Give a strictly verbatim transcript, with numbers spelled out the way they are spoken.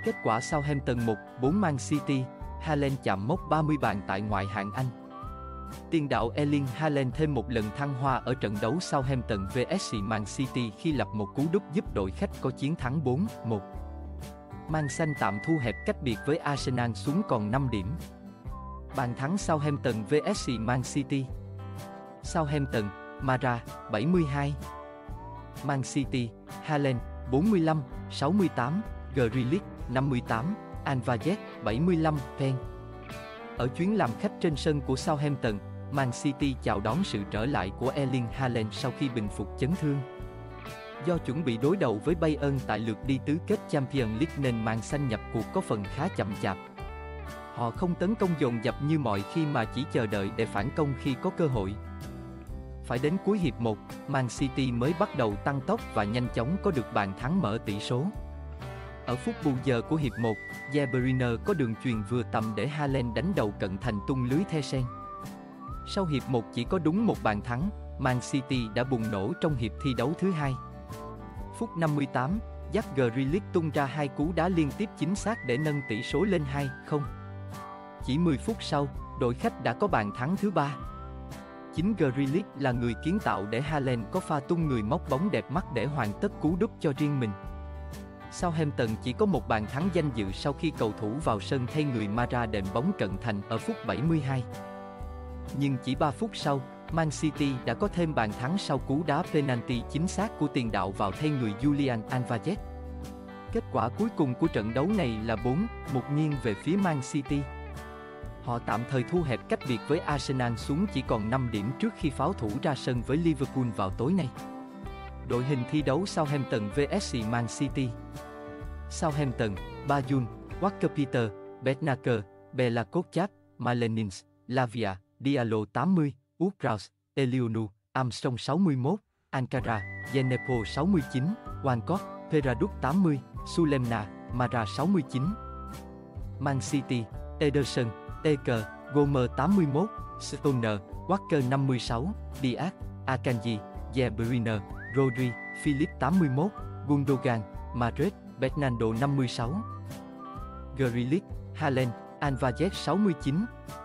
Kết quả Southampton một bốn Man City, Haaland chạm mốc ba mươi bàn tại ngoại hạng Anh. Tiền đạo Erling Haaland thêm một lần thăng hoa ở trận đấu Southampton vs Man City khi lập một cú đúp giúp đội khách có chiến thắng bốn một. Man xanh tạm thu hẹp cách biệt với Arsenal xuống còn năm điểm. Bàn thắng Southampton vs Man City. Southampton, Mara, bảy mươi hai. Man City, Haaland, bốn mươi lăm, sáu mươi tám, Grealish, năm mươi tám, Alvarez, bảy mươi lăm, Pen. Ở chuyến làm khách trên sân của Southampton, Man City chào đón sự trở lại của Erling Haaland sau khi bình phục chấn thương. Do chuẩn bị đối đầu với Bayern tại lượt đi tứ kết Champions League nên Man xanh nhập cuộc có phần khá chậm chạp. Họ không tấn công dồn dập như mọi khi mà chỉ chờ đợi để phản công khi có cơ hội. Phải đến cuối hiệp một, Man City mới bắt đầu tăng tốc và nhanh chóng có được bàn thắng mở tỷ số. Ở phút bù giờ của hiệp một, De Bruyne có đường chuyền vừa tầm để Haaland đánh đầu cận thành tung lưới the sen. Sau hiệp một chỉ có đúng một bàn thắng, Man City đã bùng nổ trong hiệp thi đấu thứ hai. Phút năm mươi tám, Jack Grealish tung ra hai cú đá liên tiếp chính xác để nâng tỷ số lên hai không. Chỉ mười phút sau, đội khách đã có bàn thắng thứ ba. Chính Grealish là người kiến tạo để Haaland có pha tung người móc bóng đẹp mắt để hoàn tất cú đúp cho riêng mình. Southampton chỉ có một bàn thắng danh dự sau khi cầu thủ vào sân thay người Mara đệm bóng cận thành ở phút bảy mươi hai. Nhưng chỉ ba phút sau, Man City đã có thêm bàn thắng sau cú đá penalty chính xác của tiền đạo vào thay người Julian Alvarez. Kết quả cuối cùng của trận đấu này là bốn một nghiêng về phía Man City. Họ tạm thời thu hẹp cách biệt với Arsenal xuống chỉ còn năm điểm trước khi pháo thủ ra sân với Liverpool vào tối nay. Đội hình thi đấu Southampton vs Man City. Southampton, Bayern, Walker-Peters, Bentancur, Bella Kotchap, Malenins, Lavia, Diallo tám mươi, Ukraus, Elionu, Armstrong sáu mươi mốt, Ankara, Djenepo sáu mươi chín, Walcott, Peraduk tám mươi, Sulemna, Mara sáu mươi chín. Man City, Ederson, Eker, Gomer tám mươi mốt, Stoner, Walker năm mươi sáu, Diaz, Akanji, De Bruyne, Rodri, Philip tám mươi mốt, Gundogan, Mahrez, Bernardo năm mươi sáu. Grealish, Haaland, Alvarez sáu mươi chín.